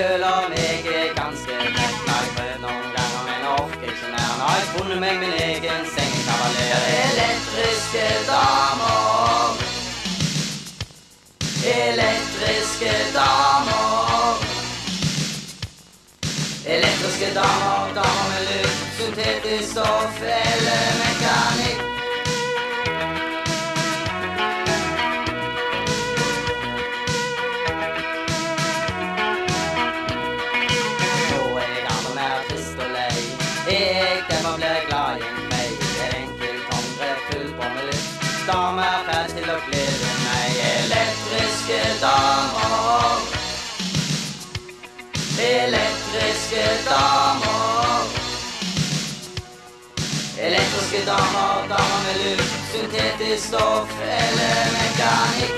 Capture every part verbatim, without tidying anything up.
Sjøl om jeg er ganske frekk, har jeg prøvd noen ganger, men orker ikke mer. Nå har jeg funnet meg min egen sengekavaler. Elektriske damer, elektriske damer, elektriske damer, damer med luft, syntetisk stoff eller mekanikk. Jeg demmer blir glad i en vei. Et enkelt håndgrep fullt på med luft. Damer ferd til å glede meg. Elektriske damer, elektriske damer, elektriske damer, damer med luft, syntetisk stoff eller mekanikk.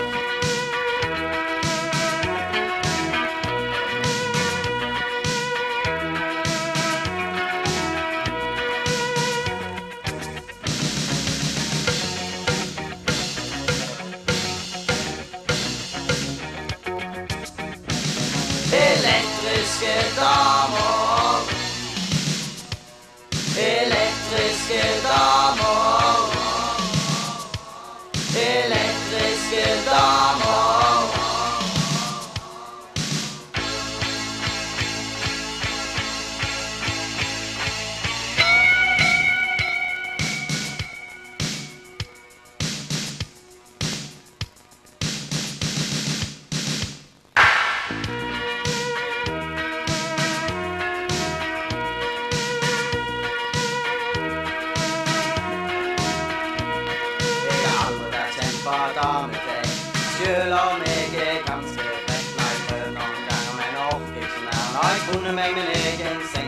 Elektriske damer, elektriske damer, elektriske damer. Sjøl om jeg er ganske frekk, har jeg prøvd noen ganger, men orker ikke mer. Nå har jeg funnet meg min egen seng.